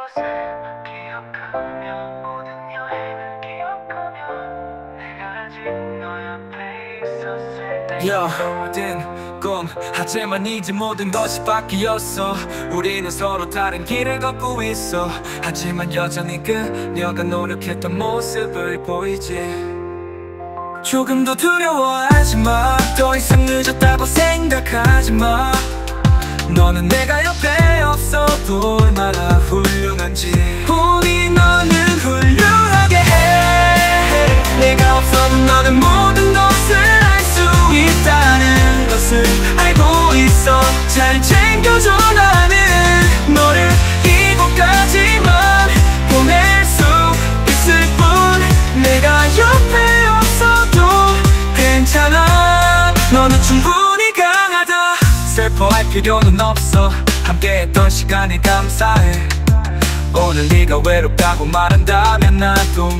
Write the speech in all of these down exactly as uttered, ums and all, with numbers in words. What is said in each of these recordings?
곳을 기억하며 모든 여행을 기억하며 내가 아직 너 옆에 있었을 때 야, 모든 꿈 하지만 이제 모든 것이 바뀌었어. 우리는 서로 다른 길을 걷고 있어. 하지만 여전히 그녀가 노력했던 모습을 보이지. 조금도 두려워하지마. 더 이상 늦었다고 생각하지마. 너는 내가 옆에 없어도 얼마나 훌륭한지. 우리 너는 훌륭하게 해. 내가 없어도 너는 모든 것을 알 수 있다는 것을 알고 있어. 잘 챙겨줘. 나는 너를 이곳까지만 보낼 수 있을 뿐. 내가 옆에 없어도 괜찮아. 너는 충분히 강하다. 슬퍼할 필요는 없어. 함께했던 시간이 감사해. 오늘 네가 외롭다고 말한다면 나도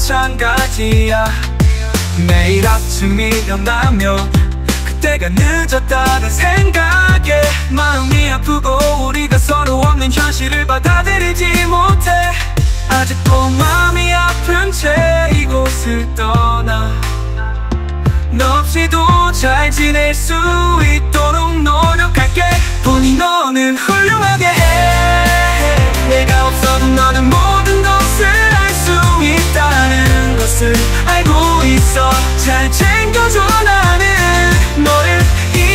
마찬가지야. 매일 아침 일어나면 그때가 늦었다는 생각에 마음이 아프고 우리가 서로 없는 현실을 받아들이지 못해. 아직도 마음이 아픈 채 이곳을 떠나. 너 없이도 잘 지낼 수 있도록 노력할게. 보니 너는 훌륭하게 해. 내가 없어도 너는 모든 것을 알 수 있다는 것을 알고 있어. 잘 챙겨줘. 나는 너를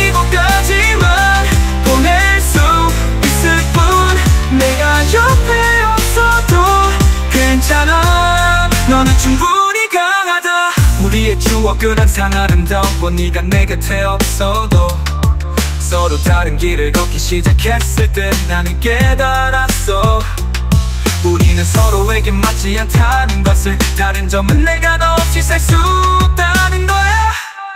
이곳까지만 보낼 수 있을 뿐. 내가 옆에 없어도 괜찮아. 너는 충분히 강하다. 우리의 추억은 항상 아름다워. 네가 내 곁에 없어도. 서로 다른 길을 걷기 시작했을 때 나는 깨달았어. 우리는 서로에게 맞지 않다는 것을. 다른 점은 내가 너 없이 살 수 없다는 거야.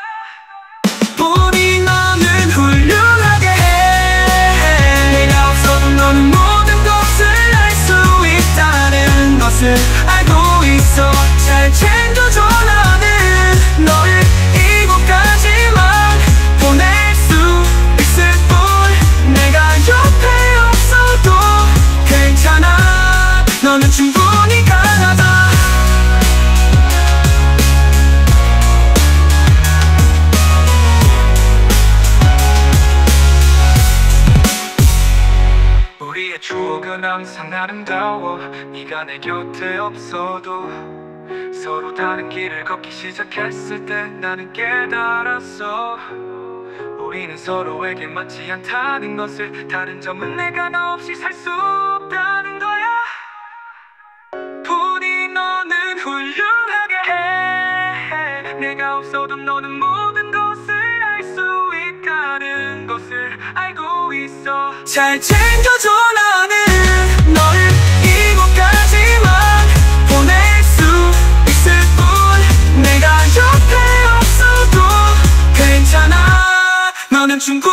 우리 너는 훌륭하게 해. 내가 없어도 너는 모든 것을 알 수 있다는 것을 알고 있어. 잘 챙겨줘. 나는 너를 이곳까지만 보낼 수 있을 뿐. 내가 옆에 없어도 괜찮아. 너는 충분히 강하다. 우리의 추억은 항상 아름다워. 네가 내 곁에 없어도. 서로 다른 길을 걷기 시작했을 때 나는 깨달았어. 우리는 서로에게 맞지 않다는 것을. 다른 점은 내가 너 없이 살 수 없다는 거야. 부디 너는 훌륭하게 해. 내가 없어도 너는 모든 것을 알 수 있다는 것을 알고 있어. 잘 챙겨줘. 나는 너를 이곳까지만 보낼 수 있을 뿐. 내가 옆에 없어도 괜찮아. 너는 충분히